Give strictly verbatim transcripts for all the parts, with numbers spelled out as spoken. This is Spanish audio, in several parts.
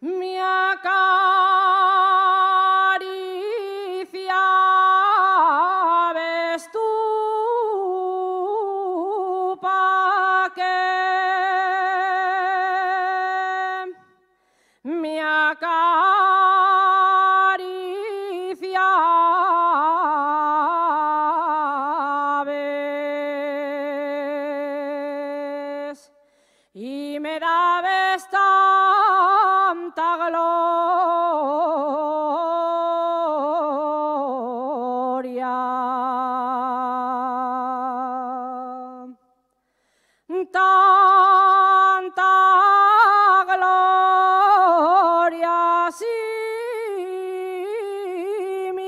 mi acaricia ves tú pa' qué mi acaricia ves y me da ves tanta gloria, tanta gloria si me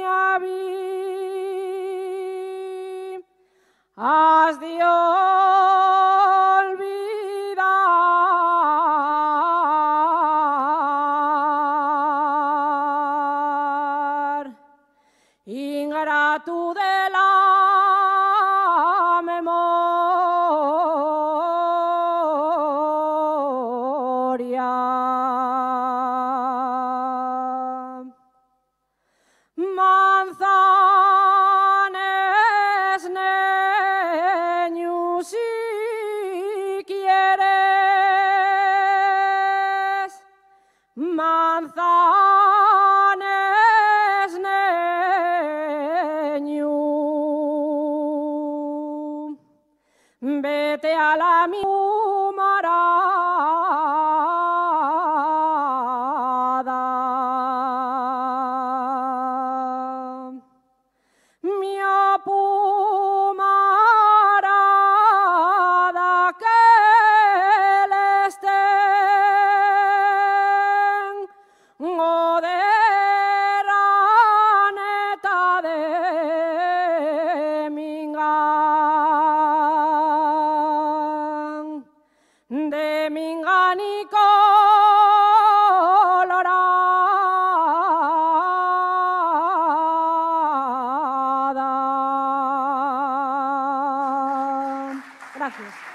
has de olvidar, ingrato de la memoria. Manzanes, neño, si quieres, manzanes, neño, vete a la mi morada. Mi pumarada que le estén o de raneta de mingan de mingan y colorada. Gracias.